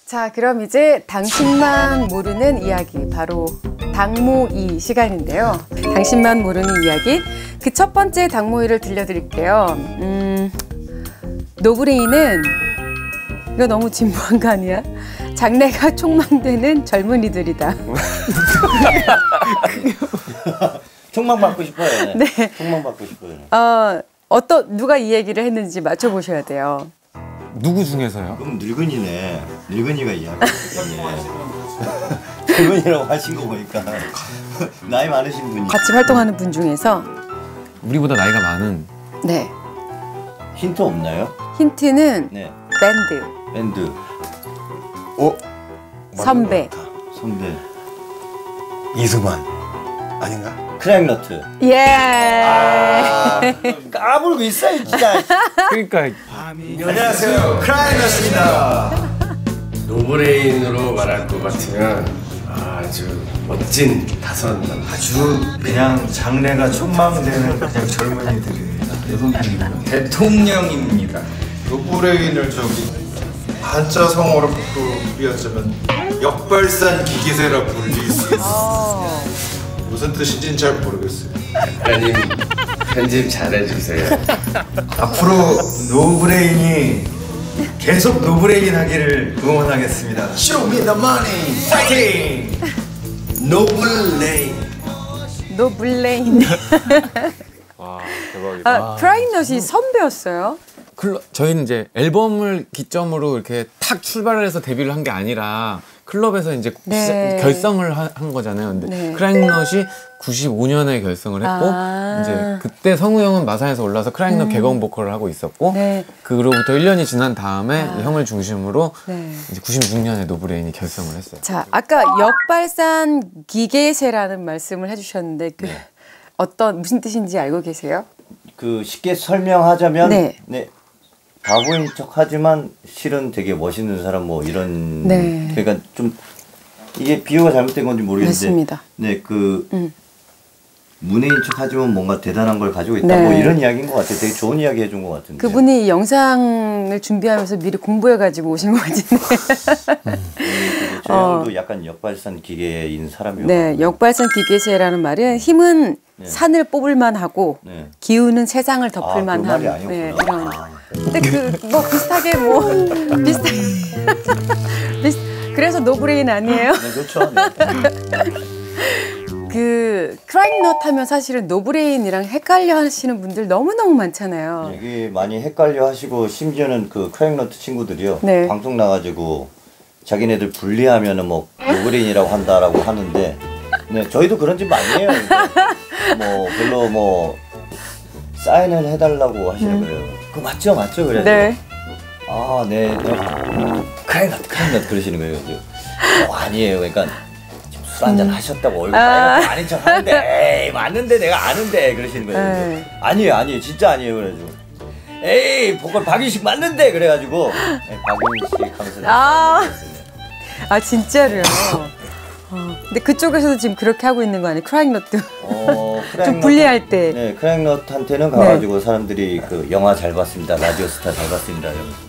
자, 그럼 이제 당신만 모르는 이야기, 바로 당모이 시간인데요. 당신만 모르는 이야기, 그 첫 번째 당모이를 들려드릴게요. 노브레인은, 이거 너무 진부한 거 아니야? 장래가 촉망되는 젊은이들이다. 촉망 받고 싶어요. 네. 촉망 받고 싶어요. 누가 이 얘기를 했는지 맞춰보셔야 돼요. 누구 중에서요? 그럼 늙은이네. 늙은이가 이야기했네. 젊은이라고 하신 거 보니까 나이 많으신 분이. 같이 활동하는 분 중에서. 우리보다 나이가 많은. 네. 힌트 없나요? 힌트는 네. 밴드. 선배. 이승환 아닌가? 크랙너트. 예. 까불고 있어요 진짜. 그러니까 안녕하세요, 크라이너스입니다. 노브레인으로 말할 것 같으면 아주 멋진 다섯 아주 그냥 장래가 촉망되는 그냥 젊은이들이 대통령입니다. 노브레인을 한자 성어로 부르자면 역발산 기기세라 불릴 수 있어. 무슨 뜻인지는 잘 모르겠어요. 작가님 편집 잘해주세요. 앞으로 노브레인이 계속 노브레인 하기를 응원하겠습니다. Show me the money, 파이팅! 노블레인. 노블레인. 와 대박이다. 크라잉넛이 선배였어요? 저희는 이제 앨범을 기점으로 이렇게 탁 출발을 해서 데뷔를 한 게 아니라 클럽에서 이제 네. 결성을 한 거잖아요. 근데 네. 크라잉넛이 95년에 결성을 했고 이제 그때 성우 형은 마산에서 올라서 크라잉넛 개건 보컬을 하고 있었고 네. 그로부터 1년이 지난 다음에 형을 중심으로 네. 이제 96년에 노브레인이 결성을 했어요. 자, 아까 역발산 기계세라는 말씀을 해주셨는데 무슨 뜻인지 알고 계세요? 그 쉽게 설명하자면 네. 바보인 척하지만 실은 되게 멋있는 사람 뭐 이런. 네. 그러니까 좀 이게 비유가 잘못된 건지 모르겠는데. 맞습니다. 네, 그 문외인 척하지만 뭔가 대단한 걸 가지고 있다. 네. 뭐 이런 이야기인 것 같아요. 되게 좋은 이야기 해준 것 같은데. 그분이 영상을 준비하면서 미리 공부해가지고 오신 것 같은데. 저 형도 약간 역발산 기계인 사람이요. 네, 역발산 기계세라는 말은 힘은 산을 뽑을만 하고 기운은 세상을 덮을만 그 말이 함. 아니었구나. 근데 비슷하게 그래서 노브레인 아니에요? 네, 그렇죠. 네. 그 크라잉넛 하면 사실은 노브레인이랑 헷갈려 하시는 분들 너무너무 많잖아요. 이게 많이 헷갈려 하시고 심지어는 그 크랙너트 친구들이요. 네. 방송 나가지고 자기네들 분리하면은 뭐 노브레인이라고 한다라고 하는데 네, 저희도 그런 집 아니에요. 뭐 별로 뭐 사인을 해달라고 하시는 거예요. 그거 맞죠? 그래서 네. 네. 크랙넛 그러시는 거예요. 아니에요. 그러니까 술 한잔 하셨다고 얼굴 아닌 척 하는데 에이 맞는데 내가 아는데 그러시는 거예요. 아니에요 진짜 아니에요. 그래가지고 에이 보컬 박윤식 맞는데 그래가지고 박윤식 하면서 진짜로요? 근데 그쪽에서도 지금 그렇게 하고 있는 거 아니에요? 크라잉넛도 좀 분리할 때. 네, 크랙넛한테는 가가지고 사람들이 그 영화 잘 봤습니다, 라디오 스타 잘 봤습니다 이러면서